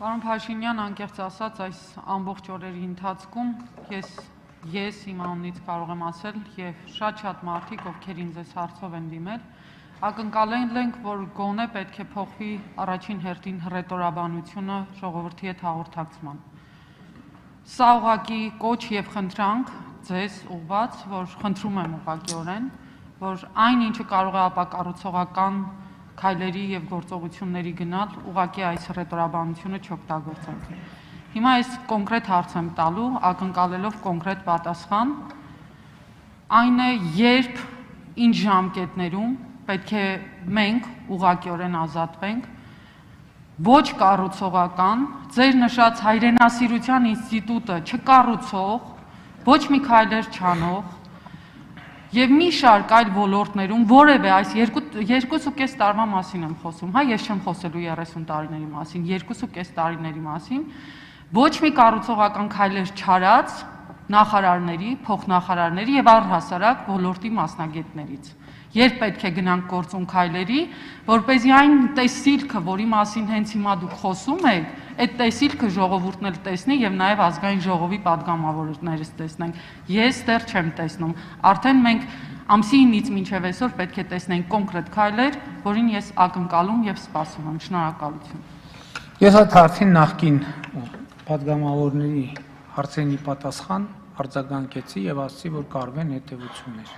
Պարոն Փաշինյան, անկեղծ ասած, այս ամբողջ օրերի ընթացքում ես իմ անունից կարող եմ ասել եւ շատ մարդիկ, ովքեր ինձ այս հարցով են դիմել, ակնկալել ենք, որ գոնե պետք է փոխվի առաջին հերթին հռետորաբանությունը ժողովրդի հետ հաղորդակցման։ Սա ուղղակի կոչ եւ խնդրանք ձեզ ուղղված, որ խնդրում եմ ուղղակիորեն, որ այն ինչը կարող է ապակառուցողական քայլերի եւ գործողությունների գնալ, ուղղակի այս հռետորաբանությունը չօգտագործենք։ Հիմա այս կոնկրետ հարց եմ տալու, ակնկալելով կոնկրետ պատասխան, այն է, երբ ինչ ժամկետներում պետք է մենք ուղղակիորեն ազատվենք ոչ կառուցողական, ձեր նշած հայրենասիրության ինստիտուտը չկառուցող, ոչ մի քայլեր չանող եւ մի շարք այլ ոլորտներում որևէ այս 2.5 տարվա մասին եմ խոսում, հա, ես չեմ խոսելու 30 տարիների մասին, 2.5 տարիների մասին, ոչ մի կառուցողական քայլեր չարած նախարարների, փոխնախարարների եւ առհասարակ ոլորտի մասնագետներից։ Երբ պետք է գնանք գործուն քայլերի, որպեսզի այն տեսիլքը, որի մասին հենց հիմա դուք խոսում եք, այդ տեսիլքը ժողովուրդն էլ տեսնի եւ նաեւ ազգային ժողովի падգամավորներս տեսնենք։ Ես դեռ չեմ տեսնում։ Արդեն մենք ամսի 9-ից մինչեւ այսօր պետք է տեսնենք կոնկրետ քայլեր, որին ես ակնկալում եւ սպասում եմ։ Շնորհակալություն։ Ես այդ հարցին նախկին падգամավորների հարցերի պատասխան արձագանքեցի եւ ասացի, որ կարվեն հետեւություններ։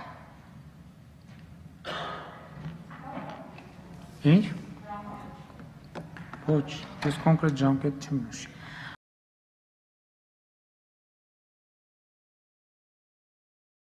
Ինչ? Ոչ, ես կոնկրետ ժամկետ չեմ նշի։